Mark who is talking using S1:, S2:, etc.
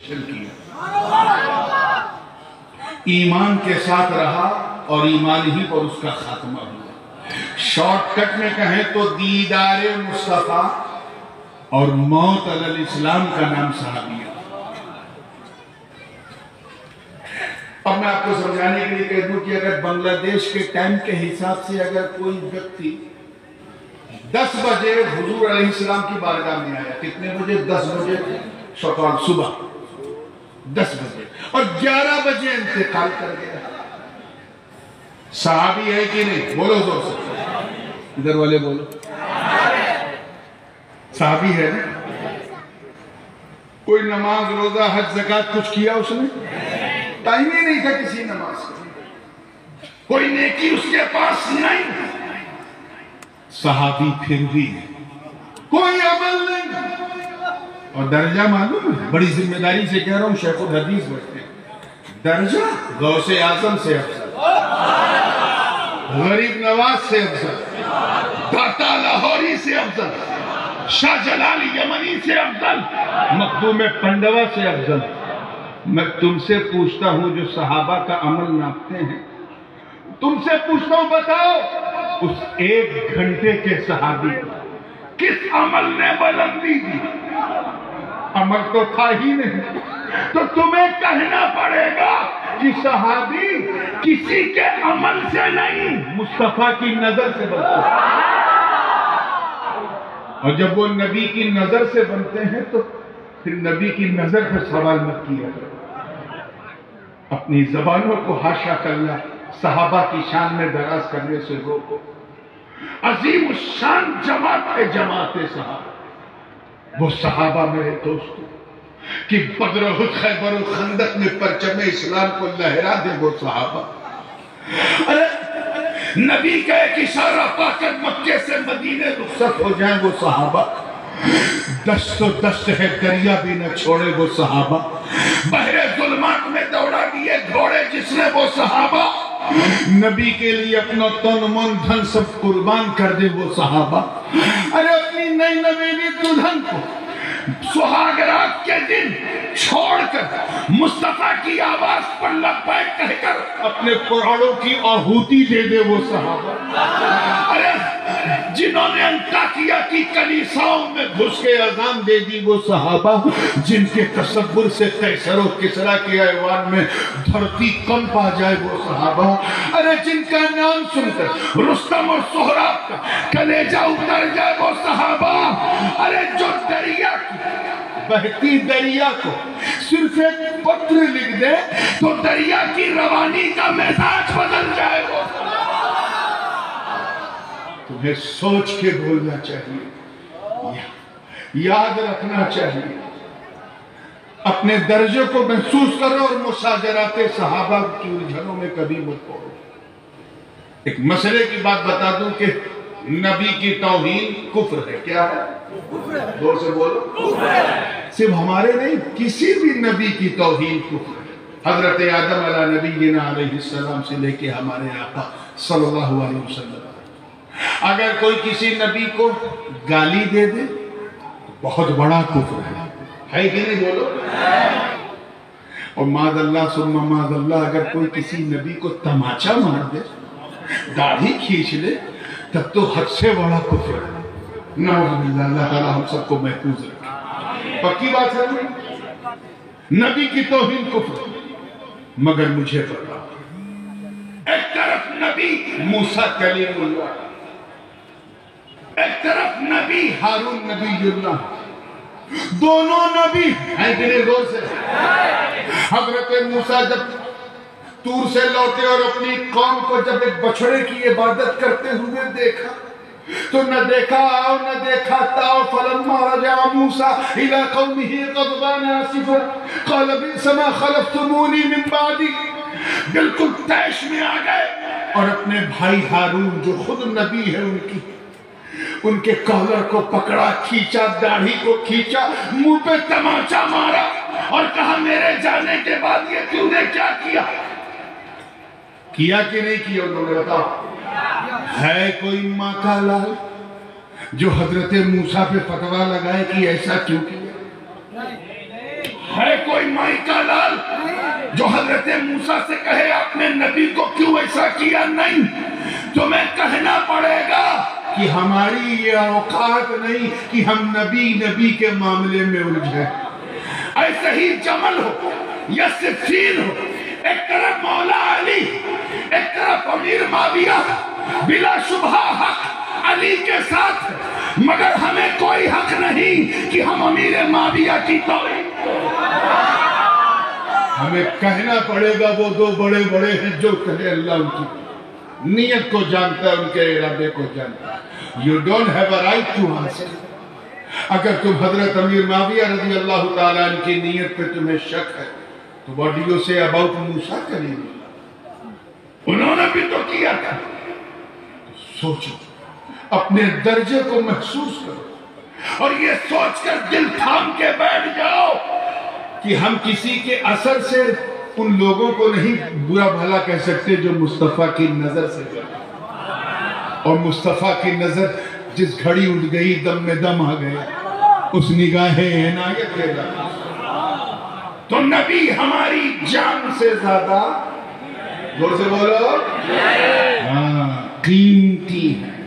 S1: ایمان کے ساتھ رہا اور ایمان ہی پر اس کا خاتمہ ہوا۔ شارٹ کٹ میں کہیں تو دیدار مصطفیٰ اور موت علی الاسلام کا نام صحابیہ۔ اب میں آپ کو سمجھانے کے لیے کہہ دوں کہ اگر بنگلہ دیش کے ٹائم کے حساب سے اگر کوئی ویکتی 10 بجے حضور علیہ السلام کی بارگاہ میں آیا، کتنے بجے؟ 10 بجے سکال صبح 10 بجے، اور 11 بجے انتقال کر گیا، صحابی ہے کہ نہیں؟ بولو زور سے، ادھر والے بولو، صحابی ہے نا؟ کوئی نماز روزہ حج زکات کچھ کیا اس نے؟ ٹائم ہی نہیں تھا کسی نماز کا، کوئی نیکی اس کے پاس نہیں، صحابی پھر بھی کوئی عمل نہیں، اور درجہ معلوم ہے؟ بڑی ذمہ داری سے کہہ رہا ہوں، شیخ الحدیث بچتے ہیں، درجہ غوث اعظم سے افضل، غریب نواز سے افضل، داتا لاہوری سے افضل، شاہ جلال یمنی سے افضل، مخدوم پنڈوا سے افضل۔ میں تم سے پوچھتا ہوں جو صحابہ کا عمل ناپتے ہیں، تم سے پوچھتا ہوں بتاؤ اس 1 گھنٹے کے صحابی کس عمل نے بلندی دی؟ عمل تو تھا ہی نہیں، تو تمہیں کہنا پڑے گا کہ صحابی کسی کے عمل سے نہیں، مصطفیٰ کی نظر سے بنتے ہیں، اور جب وہ نبی کی نظر سے بنتے ہیں تو پھر نبی کی نظر پر سوال مت کیا کرو، اپنی زبانوں کو حاشا کلّہ صحابہ کی شان میں دراز کرنے سے روکو۔ عظیم الشان جماعت ہے جماعت صحابہ، وہ صحابہ میرے دوستوں کہ بدر احد خیبر و خندق میں پرچم اسلام کو لہرا دے، وہ صحابہ۔ ارے نبی کا ایک اشارہ پا کر مکے سے مدینے رخصت ہو جائیں، وہ صحابہ۔ دست و دست ہے دریا بھی نہ چھوڑے، وہ صحابہ۔ بحر ظلمات میں دوڑا دیے گھوڑے جس نے، وہ صحابہ۔ نبی کے لیے اپنا تن من دھن سب قربان کر دے، وہ صحابہ۔ ارے اپنی نئی نویلی دلہن کو سہاگ رات کے دن چھوڑ کر مصطفیٰ کی آواز پر لبیک کہہ کر اپنے پراڑوں کی آہوتی دے دے، وہ صحابہ۔ ارے جنہوں نے انطاکیہ کی کلیساؤں میں گھس کے اذان دے دی، وہ صحابہ۔ جن کے تصور سے قیصر و کسریٰ کے ایوان میں دھرتی کنپ آ جائے، وہ صحابہ۔ ارے جن کا نام سن کر رستم اور سہراب کا کلیجہ اتر جائے، وہ صحابہ۔ ارے جو دریا کی بہتی دریا کو صرف ایک پتر لکھ دے تو دریا کی روانی کا مزاج بدل جائے، وہ تمہیں سوچ کے بولنا چاہیے، یاد رکھنا چاہیے، اپنے درجے کو محسوس کرو اور مشاجرات صحابہ کی الجھنوں میں کبھی مت پڑو۔ ایک مسئلے کی بات بتا دوں کہ نبی کی توہین کفر ہے۔ کیا ہے؟ دور سے بولو۔ صرف ہمارے نہیں، کسی بھی نبی کی توہین کفر ہے۔ حضرت آدم علیہ نبینا علیہ السلام سے لے کے ہمارے آقا صلی اللہ علیہ وسلم، اگر کوئی کسی نبی کو گالی دے دے بہت بڑا کفر ہے کہ نہیں؟ بولو۔ اور معاذ اللہ ثم معاذ اللہ اگر کوئی کسی نبی کو تماچا مار دے، داڑھی کھینچ لے، تب تو حد سے بڑا کفر ہے۔ نعوذ باللہ، اللہ تعالیٰ ہم سب کو محفوظ رکھے۔ پکی بات ہے نبی کی توہین کفر، مگر مجھے پتا ایک طرف نبی موسیٰ کلیم اللہ، ایک طرف نبی ہارون نبی اللہ، دونوں نبی ہیں کہ نہیں؟ زور سے۔ حضرت موسیٰ جب طور سے لوٹے اور اپنی قوم کو جب ایک بچھڑے کی عبادت کرتے ہوئے دیکھا تو نہ دیکھا آؤ نہ دیکھا تاؤ، فلما رجع موسیٰ الى قومه غضبان آسفا قال بئس ما خلفتمونی من بعدی، بالکل تیش میں آ گئے اور اپنے بھائی ہارون جو خود نبی ہے ان کے کالر کو پکڑا، کھینچا، داڑھی کو کھینچا، منہ پہ تماچا مارا اور کہا میرے جانے کے بعد یہ تم نے کیا کیا؟ کیا کہ نہیں کیا؟ انہوں نے بتاؤ۔ ہے کوئی ماں کا لال جو حضرت موسیٰ پہ فتویٰ لگائے کہ ایسا کیوں کیا؟ ہے کوئی جو حضرت موسیٰ سے کہے اپنے نبی کو کیوں ایسا کیا نہیں، تمہیں کہنا پڑے گا کہ ہماری یہ اوقات نہیں کہ ہم نبی کے معاملے میں الجھے۔ ایسے ہی جمل ہو یا صفین ہو، ایک طرف مولا علی، ایک طرف امیر معاویہ، بلا شبہ حق علی کے ساتھ، مگر ہمیں کوئی حق نہیں کہ ہم امیر معاویہ کی توہین۔ ہمیں کہنا پڑے گا وہ دو بڑے بڑے ہیں، جو کہے اللہ ان کی نیت کو جانتا ہے، ان کے ارادے کو جانتا ہے۔ You don't have a right to answer۔ اگر تم حضرت امیر معاویہ رضی اللہ تعالیٰ عنہ کی نیت پہ تمہیں شک ہے تو what do you say about موسیٰ کریم؟ انہوں نے بھی تو کیا تھا۔ سوچو، اپنے درجے کو محسوس کرو اور یہ سوچ کر دل تھام کے بیٹھ جاؤ کہ ہم کسی کے اثر سے ان لوگوں کو نہیں برا بھلا کہہ سکتے جو مصطفیٰ کی نظر سے گئے، اور مصطفیٰ کی نظر جس گھڑی اٹھ گئی دم میں دم آ گیا، اس نگاہ عنایت کے لئے تو نبی ہماری جان سے زیادہ، زور سے بولو، قیمتی ہے۔